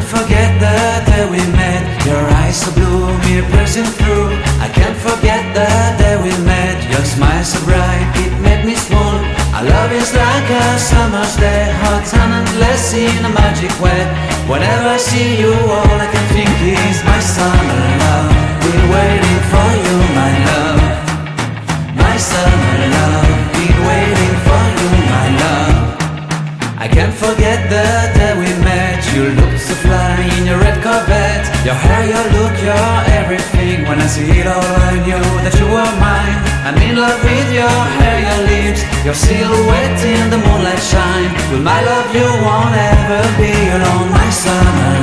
forget the day we met. Your eyes so blue, me piercing through. I can't forget the day we met. Your smile so bright, it made me swoon. Our love is like a summer's day, hot and endless in a magic way. Whenever I see you, all I can think is my summer love. Been waiting for you, my love. My summer love. Been waiting for you, my love. I can't forget the day we met. You looked so fly in your red Corvette. Your hair, your look, your everything. When I see it all, I knew that you were mine. I'm in love with your hair, your lips, your silhouette in the moonlight shine. With my love you won't ever be alone, my summer